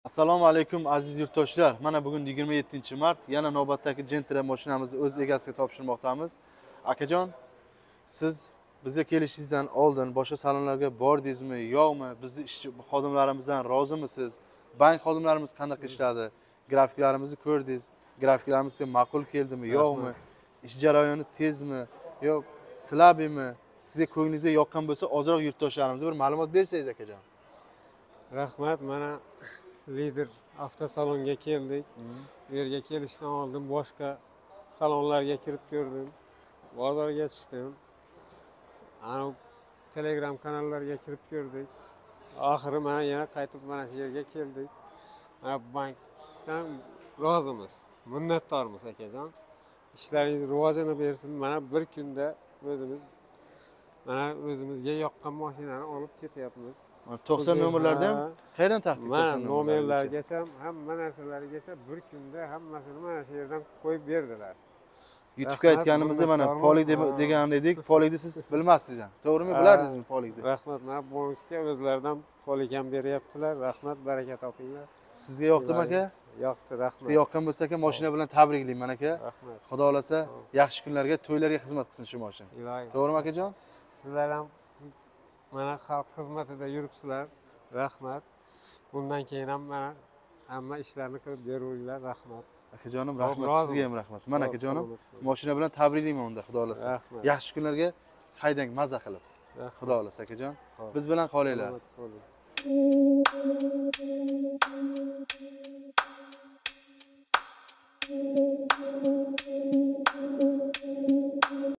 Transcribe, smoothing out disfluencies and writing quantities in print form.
Assalomu alaykum aziz yurtdoshlar. Mana bugun 27-mart yana navbatdagi Gentra mashinamizni o'z egasiga topshirmoqdamiz. Akajon, siz bizga kelishingizdan oldin boshqa salonlarga bordingizmi, yo'qmi? Bizni ishchi xodimlarimizdan rozimisiz? Bank xodimlarimiz qanday ishladi? Grafiklarimizni ko'rdingiz. Grafiklarimiz sizga ma'qul keldimi, yo'qmi? Ish jarayoni tezmi, yo'q silabimi? Sizga ko'nglingizga yoqqan bo'lsa, ozroq yurtdoshlarimizga bir ma'lumot bersangiz akajon. Rahmat, mana lider avtosalonga keldik. Bu yerga kelishdan oldin boshqa salonlarga kirib ko'rdim. Bozorga tushdim. Ana Telegram kanallarga kirib ko'rdik. Oxiri mana yana qaytib mana shu yerga keldik. Mana bankdan rozimiz, minnatdormiz akajon. Ishlaringiz rivojini bersin. Mana bir kunda o'zimizga yoqqan mashinani olib ketyapmiz. 90 nomerlarda ham qayerdan taqdim qilgan? Mana nomerlargacha, hamma narsalargacha bir kunda hammasini mana shu yerdan qo'yib berdilar. YouTube'ga aytganimizda mana Polik degan edik. Polikni siz bilmasdingiz ham. To'g'rimi? Bilardingizmi Polikni? Rahmat, mana bonusga o'zlaridan Polik ham beryaptilar. Rahmat, baraka topinglar. Sizga yoqdimi aka? Yoqdi, rahmat. Sizga yoqqan bo'lsa aka, mashina bilan tabriklayman aka. Rahmat. Xudo xolasa yaxshi kunlarga, to'ylarga xizmat qilsin shu mashina. To'g'rimi akajon? Sizlar ham mana xalq xizmatida yuribsizlar. Rahmat. Bundan keyin ham mana hamma ishlarni qilib beringlar. Rahmat. Akajonim, rahmat. Sizga ham rahmat. Mana akajonim, mashina bilan tabriklayman unda, Xudo xolasa. Yaxshi kunlarga haydang maza qilib. Xudo xolasa akajon. Biz bilan qolinglar.